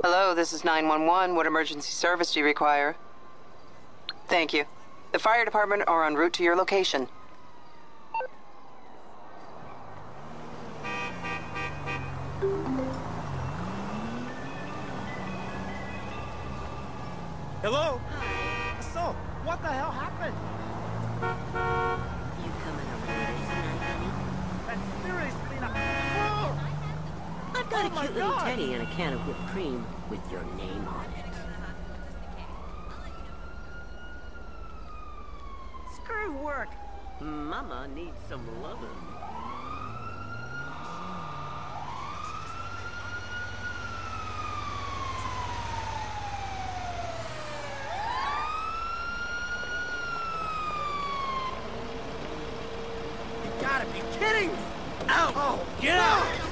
Hello, this is 911. What emergency service do you require? Thank you. The fire department are en route to your location. Hello? So, what the hell happened? You coming over with us tonight, honey? That's seriously not... Oh! I've got Oh a my cute little God. teddy and a can of whipped cream with your name on it. Screw work. Mama needs some lovin'. You gotta be kidding me! Ow! Oh, get out!